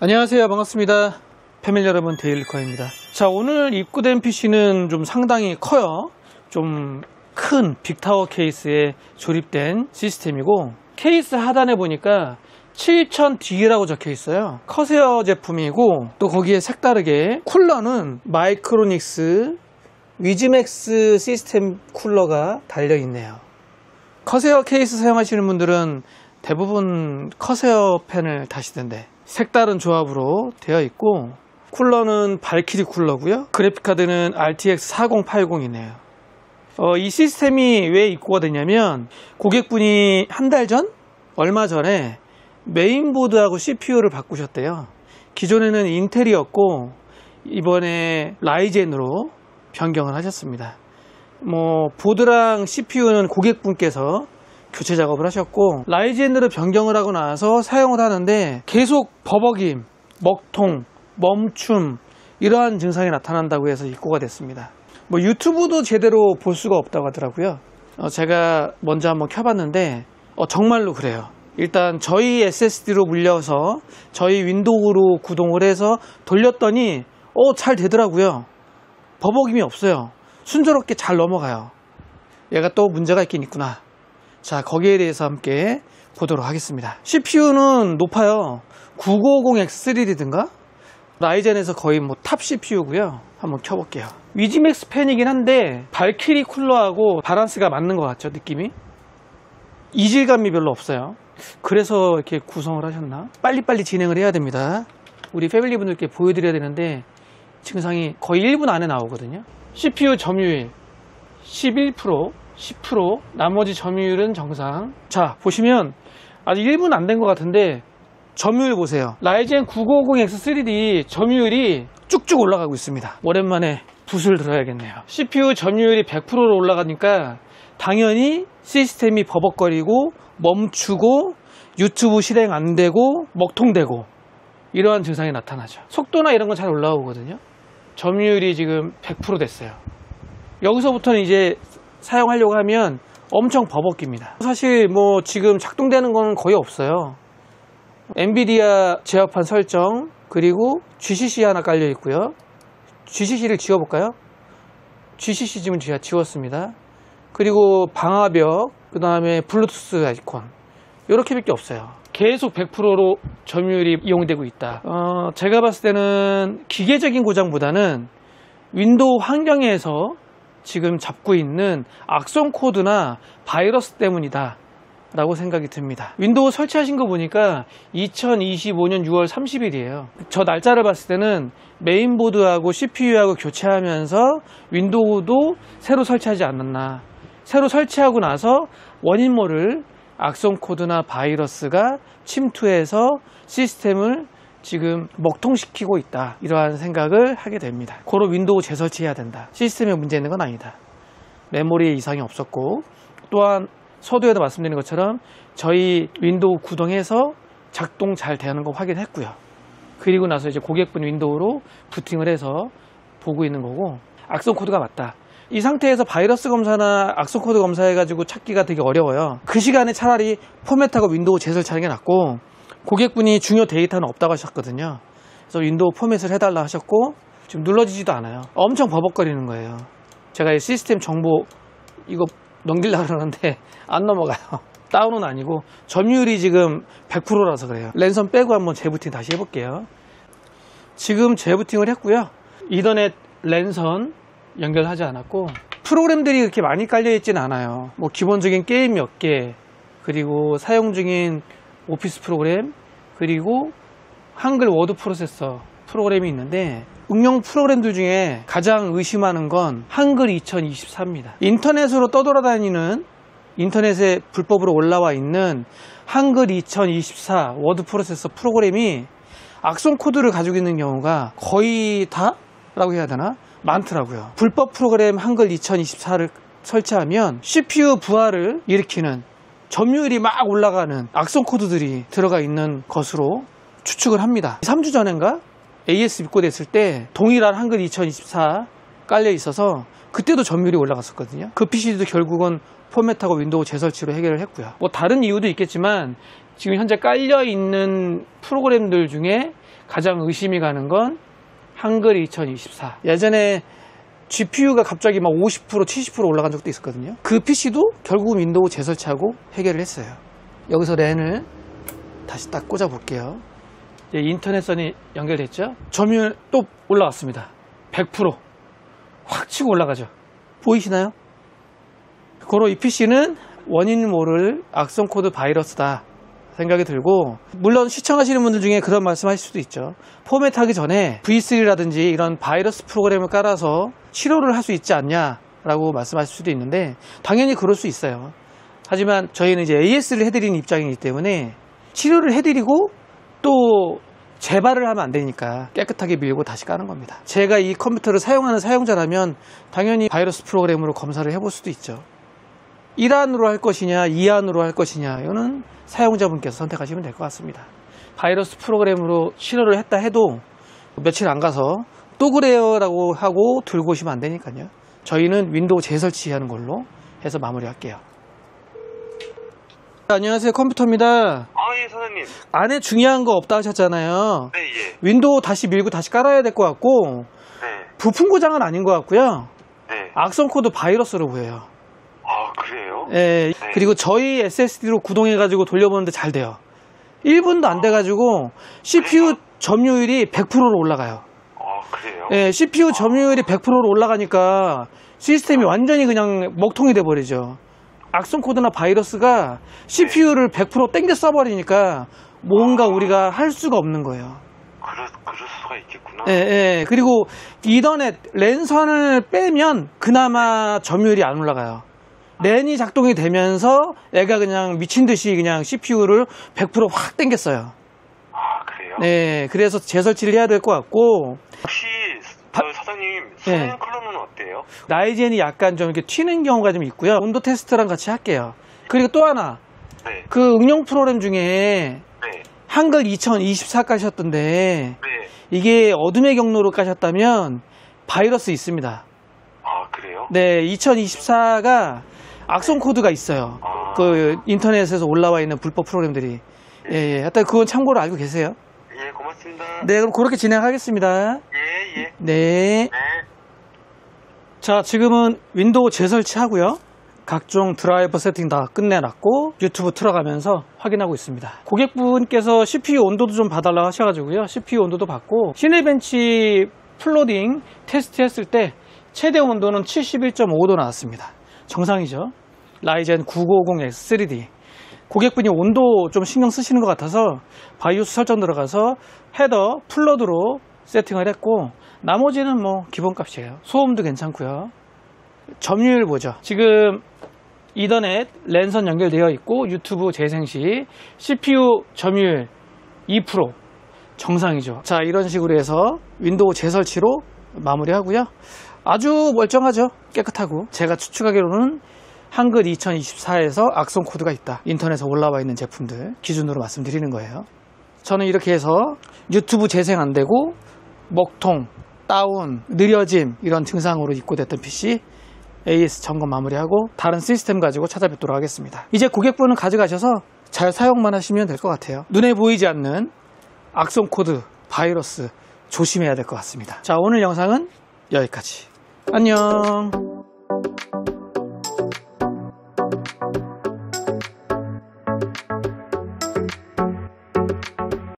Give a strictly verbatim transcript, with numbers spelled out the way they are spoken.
안녕하세요, 반갑습니다. 패밀리 여러분, 데일리커입니다. 자, 오늘 입고된 피씨는 좀 상당히 커요. 좀 큰 빅타워 케이스에 조립된 시스템이고, 케이스 하단에 보니까 칠천 디라고 적혀 있어요. 커세어 제품이고, 또 거기에 색다르게 쿨러는 마이크로닉스 위즈맥스 시스템 쿨러가 달려 있네요. 커세어 케이스 사용하시는 분들은 대부분 커세어 펜을 다시던데, 색다른 조합으로 되어 있고, 쿨러는 발키리 쿨러고요. 그래픽카드는 알티엑스 사공팔공이네요. 어, 이 시스템이 왜 입고가 되냐면, 고객분이 한 달 전? 얼마 전에 메인보드하고 씨피유를 바꾸셨대요. 기존에는 인텔이었고 이번에 라이젠으로 변경을 하셨습니다. 뭐 보드랑 씨피유는 고객분께서 교체 작업을 하셨고, 라이젠으로 변경을 하고 나서 사용을 하는데 계속 버벅임, 먹통, 멈춤 이러한 증상이 나타난다고 해서 입고가 됐습니다. 뭐 유튜브도 제대로 볼 수가 없다고 하더라고요. 어, 제가 먼저 한번 켜봤는데 어, 정말로 그래요. 일단 저희 에스에스디로 물려서 저희 윈도우로 구동을 해서 돌렸더니 어, 잘 되더라고요. 버벅임이 없어요. 순조롭게 잘 넘어가요. 얘가 또 문제가 있긴 있구나. 자, 거기에 대해서 함께 보도록 하겠습니다. 씨피유는 높아요. 구구오공 엑스 쓰리디인가? 라이젠에서 거의 뭐 탑 씨피유고요. 한번 켜볼게요. 위즈맥스 펜이긴 한데 발키리 쿨러하고 밸런스가 맞는 것 같죠, 느낌이? 이질감이 별로 없어요. 그래서 이렇게 구성을 하셨나? 빨리빨리 진행을 해야 됩니다. 우리 패밀리 분들께 보여드려야 되는데 증상이 거의 일 분 안에 나오거든요. 씨피유 점유율 십일 퍼센트, 십 퍼센트, 나머지 점유율은 정상. 자, 보시면 아직 일 분 안 된 것 같은데 점유율 보세요. 라이젠 구구오공 엑스 쓰리디 점유율이 쭉쭉 올라가고 있습니다. 오랜만에 붓을 들어야겠네요. 씨피유 점유율이 백 퍼센트로 올라가니까 당연히 시스템이 버벅거리고 멈추고 유튜브 실행 안 되고 먹통되고 이러한 증상이 나타나죠. 속도나 이런 건 잘 올라오거든요. 점유율이 지금 백 퍼센트 됐어요. 여기서부터는 이제 사용하려고 하면 엄청 버벅깁니다. 사실 뭐 지금 작동되는 건 거의 없어요. 엔비디아 제어판 설정, 그리고 지씨씨 하나 깔려 있고요. 지씨씨를 지워볼까요? 지씨씨 지금 제가 지웠습니다. 그리고 방화벽, 그 다음에 블루투스 아이콘, 이렇게 밖에 없어요. 계속 백 퍼센트로 점유율이 이용되고 있다. 어, 제가 봤을 때는 기계적인 고장보다는 윈도우 환경에서 지금 잡고 있는 악성 코드나 바이러스 때문이다 라고 생각이 듭니다. 윈도우 설치하신 거 보니까 이천이십오 년 유월 삼십일이에요. 저 날짜를 봤을 때는 메인보드하고 씨피유하고 교체하면서 윈도우도 새로 설치하지 않았나. 새로 설치하고 나서 원인 모를 악성 코드나 바이러스가 침투해서 시스템을 지금 먹통시키고 있다, 이러한 생각을 하게 됩니다. 고로 윈도우 재설치해야 된다. 시스템에 문제 있는 건 아니다. 메모리에 이상이 없었고, 또한 서두에도 말씀드린 것처럼 저희 윈도우 구동해서 작동 잘 되는 거 확인했고요. 그리고 나서 이제 고객분 윈도우로 부팅을 해서 보고 있는 거고, 악성 코드가 맞다. 이 상태에서 바이러스 검사나 악성 코드 검사해가지고 찾기가 되게 어려워요. 그 시간에 차라리 포맷하고 윈도우 재설치하는 게 낫고, 고객분이 중요 데이터는 없다고 하셨거든요. 그래서 윈도우 포맷을 해달라 하셨고, 지금 눌러지지도 않아요. 엄청 버벅거리는 거예요. 제가 이 시스템 정보 이거 넘기려고 그러는데 안 넘어가요. 다운은 아니고 점유율이 지금 백 퍼센트라서 그래요. 랜선 빼고 한번 재부팅 다시 해볼게요. 지금 재부팅을 했고요. 이더넷 랜선 연결하지 않았고, 프로그램들이 그렇게 많이 깔려있진 않아요. 뭐 기본적인 게임 몇 개, 그리고 사용 중인 오피스 프로그램, 그리고 한글 워드 프로세서 프로그램이 있는데, 응용 프로그램들 중에 가장 의심하는 건 한글 이천이십사입니다. 인터넷으로 떠돌아다니는, 인터넷에 불법으로 올라와 있는 한글 이천이십사 워드 프로세서 프로그램이 악성 코드를 가지고 있는 경우가 거의 다? 라고 해야 되나? 많더라고요. 불법 프로그램 한글 이천이십사를 설치하면 씨피유 부하를 일으키는, 점유율이 막 올라가는 악성 코드들이 들어가 있는 것으로 추측을 합니다. 삼 주 전인가 에이에스 입고됐을 때 동일한 한글 이천이십사 깔려 있어서 그때도 점유율이 올라갔었거든요. 그 피씨도 결국은 포맷하고 윈도우 재설치로 해결을 했고요. 뭐 다른 이유도 있겠지만 지금 현재 깔려 있는 프로그램들 중에 가장 의심이 가는 건 한글 이천이십사. 예전에 지피유가 갑자기 막 오십 퍼센트 칠십 퍼센트 올라간 적도 있었거든요. 그 피시도 결국은 윈도우 재설치하고 해결을 했어요. 여기서 랜을 다시 딱 꽂아 볼게요. 인터넷선이 연결됐죠. 점유율 또 올라갔습니다. 백 퍼센트 확 치고 올라가죠. 보이시나요? 고로 이 피시는 원인 모를 악성 코드 바이러스다 생각이 들고, 물론 시청하시는 분들 중에 그런 말씀 하실 수도 있죠. 포맷하기 전에 브이 쓰리라든지 이런 바이러스 프로그램을 깔아서 치료를 할 수 있지 않냐 라고 말씀하실 수도 있는데, 당연히 그럴 수 있어요. 하지만 저희는 이제 에이에스를 해드리는 입장이기 때문에 치료를 해드리고 또 재발을 하면 안 되니까 깨끗하게 밀고 다시 까는 겁니다. 제가 이 컴퓨터를 사용하는 사용자라면 당연히 바이러스 프로그램으로 검사를 해볼 수도 있죠. 일 안으로 할 것이냐 이 안으로 할 것이냐, 이거는 사용자분께서 선택하시면 될 것 같습니다. 바이러스 프로그램으로 치료를 했다 해도 며칠 안 가서 또 그래요 라고 하고 들고 오시면 안 되니까요. 저희는 윈도우 재설치하는 걸로 해서 마무리할게요. 안녕하세요, 컴퓨터입니다. 아, 예, 사장님. 안에 중요한 거 없다 하셨잖아요. 네, 예. 윈도우 다시 밀고 다시 깔아야 될 것 같고, 네. 부품 고장은 아닌 것 같고요. 네. 악성 코드 바이러스로 보여요. 아, 그래요? 예, 네. 그리고 저희 에스에스디로 구동해가지고 돌려보는데 잘 돼요. 일 분도 안 돼가지고 씨피유 점유율이 백 퍼센트로 올라가요. 아, 그래요? 예, 씨피유 점유율이 백 퍼센트로 올라가니까 시스템이 완전히 그냥 먹통이 돼버리죠. 악성 코드나 바이러스가 씨피유를 백 퍼센트 땡겨 써버리니까 뭔가 우리가 할 수가 없는 거예요. 그럴, 그럴 수가 있겠구나. 예, 예. 그리고 이더넷 랜선을 빼면 그나마 점유율이 안 올라가요. 랜이 작동이 되면서 애가 그냥 미친 듯이 그냥 씨피유를 백 퍼센트 확 땡겼어요. 아, 그래요? 네, 그래서 재설치를 해야 될 것 같고. 혹시 바- 저 사장님 수능 네. 컬러는 어때요? 라이젠이 약간 좀 이렇게 튀는 경우가 좀 있고요. 온도 테스트랑 같이 할게요. 그리고 또 하나, 네. 그 응용 프로그램 중에 네. 한글 이천이십사 까셨던데 네. 이게 어둠의 경로로 까셨다면 바이러스 있습니다. 아, 그래요? 네, 이천이십사가 악성 코드가 있어요. 아. 그 인터넷에서 올라와 있는 불법 프로그램들이. 예, 예. 하여튼 그건 참고로 알고 계세요. 예, 고맙습니다. 네, 그럼 그렇게 진행하겠습니다. 예, 예. 네. 네. 자, 지금은 윈도우 재설치 하고요. 각종 드라이버 세팅 다 끝내놨고 유튜브 틀어가면서 확인하고 있습니다. 고객분께서 씨피유 온도도 좀 봐달라고 하셔가지고요. 씨피유 온도도 받고, 시네벤치 플로딩 테스트 했을 때 최대 온도는 칠십일 점 오 도 나왔습니다. 정상이죠. 라이젠 구구오공 엑스 쓰리 디. 고객분이 온도 좀 신경 쓰시는 것 같아서 바이오스 설정 들어가서 헤더 플러드로 세팅을 했고, 나머지는 뭐 기본값이에요. 소음도 괜찮고요. 점유율 보죠. 지금 이더넷 랜선 연결되어 있고 유튜브 재생 시 씨피유 점유율 이 퍼센트 정상이죠. 자, 이런 식으로 해서 윈도우 재설치로 마무리하고요. 아주 멀쩡하죠. 깨끗하고. 제가 추측하기로는 한글 이천이십사에서 악성 코드가 있다. 인터넷에 올라와 있는 제품들 기준으로 말씀드리는 거예요. 저는 이렇게 해서 유튜브 재생 안 되고 먹통, 다운, 느려짐 이런 증상으로 입고됐던 피씨 에이에스 점검 마무리하고 다른 시스템 가지고 찾아뵙도록 하겠습니다. 이제 고객분은 가져가셔서 잘 사용만 하시면 될 것 같아요. 눈에 보이지 않는 악성 코드, 바이러스 조심해야 될 것 같습니다. 자, 오늘 영상은 여기까지. 안녕.